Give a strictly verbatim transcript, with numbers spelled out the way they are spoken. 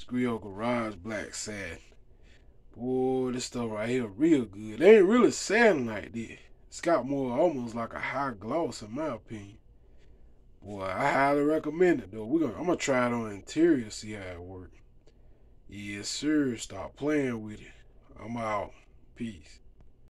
This griot garage black satin. Boy, this stuff right here real good. They ain't really satin like this. It's got more almost like a high gloss in my opinion. Boy, I highly recommend it though. We're gonna I'm gonna try it on interior, see how it works. Yes, sir. Stop playing with it. I'm out. Peace.